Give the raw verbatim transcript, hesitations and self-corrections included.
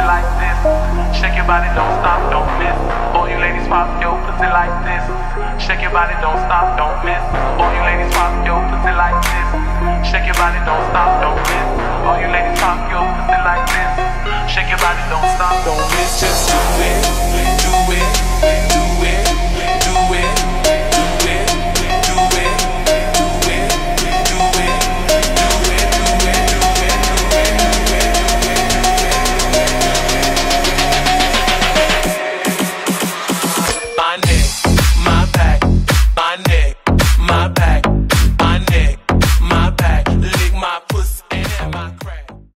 like this. Shake your body, don't stop, don't miss. All you ladies pop your pussy like this. Shake your body, don't stop, don't miss. All you ladies pop your pussy like this. Shake your body, don't stop, don't miss. All you ladies pop your pussy like this. Shake your body, don't stop, don't miss. Just do it.